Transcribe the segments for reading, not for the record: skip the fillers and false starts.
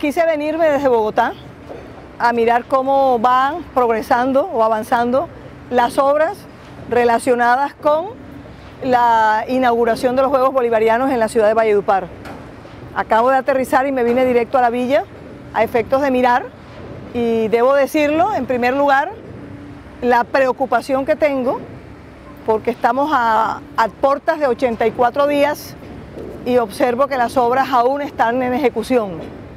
quise venirme desde Bogotá a mirar cómo van progresando o avanzando las obras relacionadas con la inauguración de los Juegos Bolivarianos en la ciudad de Valledupar. Acabo de aterrizar y me vine directo a la villa a efectos de mirar, y debo decirlo, en primer lugar, la preocupación que tengo, porque estamos a puertas de 84 días y observo que las obras aún están en ejecución.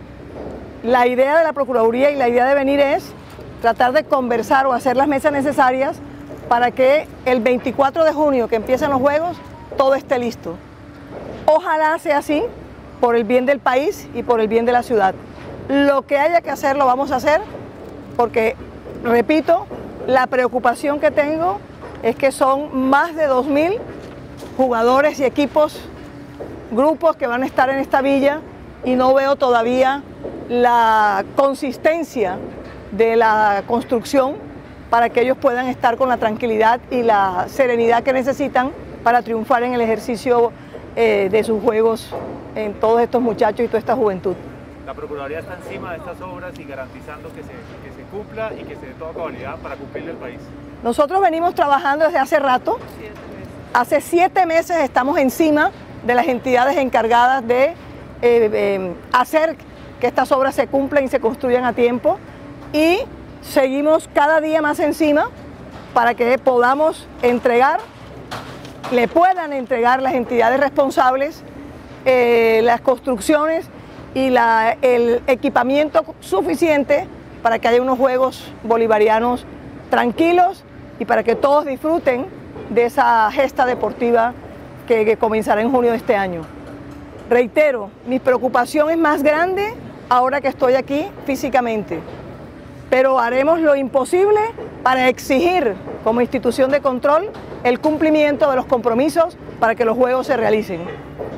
La idea de la Procuraduría y la idea de venir es tratar de conversar o hacer las mesas necesarias para que el 24 de junio, que empiezan los Juegos, todo esté listo. Ojalá sea así, por el bien del país y por el bien de la ciudad. Lo que haya que hacer lo vamos a hacer, porque, repito, la preocupación que tengo es que son más de 2000 jugadores y equipos, grupos que van a estar en esta villa, y no veo todavía la consistencia de la construcción para que ellos puedan estar con la tranquilidad y la serenidad que necesitan para triunfar en el ejercicio de sus juegos en todos estos muchachos y toda esta juventud. La Procuraduría está encima de estas obras y garantizando que se cumpla y que se dé toda cabalidad para cumplirle al país. Nosotros venimos trabajando desde hace rato. Hace 7 meses estamos encima de las entidades encargadas de hacer que estas obras se cumplan y se construyan a tiempo, y seguimos cada día más encima para que podamos entregar, le puedan entregar las entidades responsables las construcciones y el equipamiento suficiente para que haya unos Juegos Bolivarianos tranquilos y para que todos disfruten de esa gesta deportiva que comenzará en junio de este año. Reitero, mi preocupación es más grande ahora que estoy aquí físicamente, pero haremos lo imposible para exigir como institución de control el cumplimiento de los compromisos para que los Juegos se realicen.